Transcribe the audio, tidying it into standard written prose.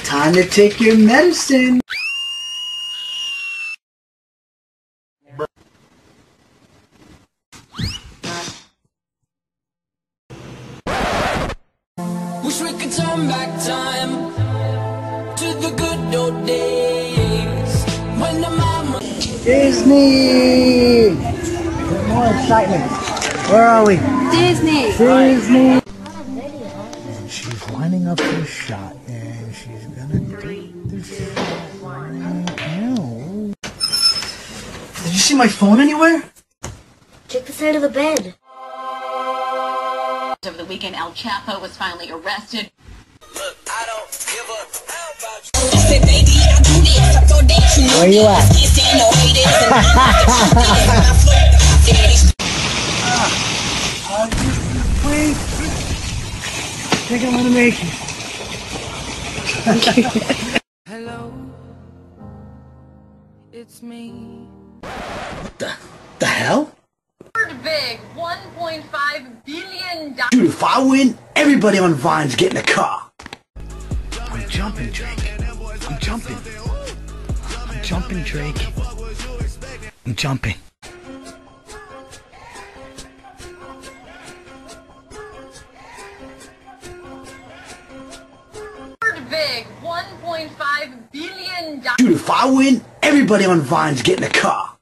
Time to take your medicine. Wish we could turn back time to the good old days when the mama Disney! More excitement. Where are we? Disney! Disney! And she's lining up for a shot, and she's gonna take the shot right now. Did you see my phone anywhere? Check the side of the bed. Over the weekend, El Chapo was finally arrested. Where you at? Wait. I think I'm gonna make it. Hello, it's me. What the hell? Big, $1.5 billion. Dude, if I win, everybody on Vine's getting a car. I'm jumping, Drake. I'm jumping. I'm jumping, Drake. I'm jumping. Big, $1.5 billion. Dude, if I win, everybody on Vine's getting a car.